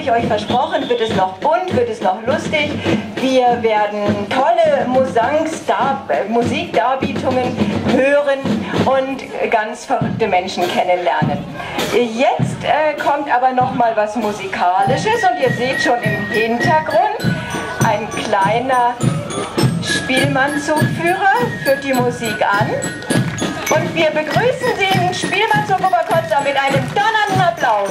ich euch versprochen, wird es noch bunt, wird es noch lustig. Wir werden tolle Musikdarbietungen hören und ganz verrückte Menschen kennenlernen. Jetzt kommt aber noch mal was Musikalisches und ihr seht schon im Hintergrund ein kleiner Spielmannzugführer führt die Musik an. Und wir begrüßen den Spielmannzug Oberkotzau mit einem donnernden Applaus.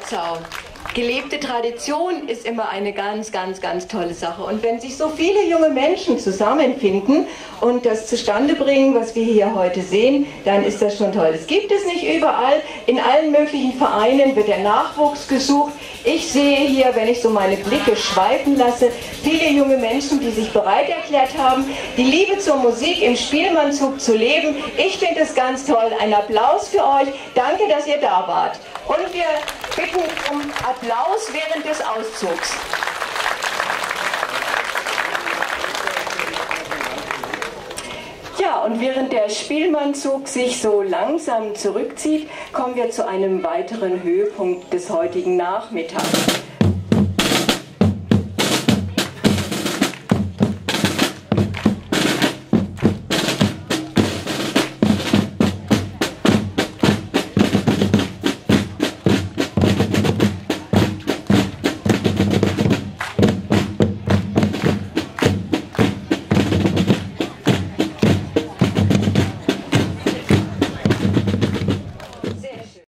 Trotzau. Gelebte Tradition ist immer eine ganz, ganz, ganz tolle Sache. Und wenn sich so viele junge Menschen zusammenfinden und das zustande bringen, was wir hier heute sehen, dann ist das schon toll. Das gibt es nicht überall. In allen möglichen Vereinen wird der Nachwuchs gesucht. Ich sehe hier, wenn ich so meine Blicke schweifen lasse, viele junge Menschen, die sich bereit erklärt haben, die Liebe zur Musik im Spielmannzug zu leben. Ich finde es ganz toll. Ein Applaus für euch. Danke, dass ihr da wart. Und wir bitten um Applaus während des Auszugs. Ja, und während der Spielmannzug sich so langsam zurückzieht, kommen wir zu einem weiteren Höhepunkt des heutigen Nachmittags.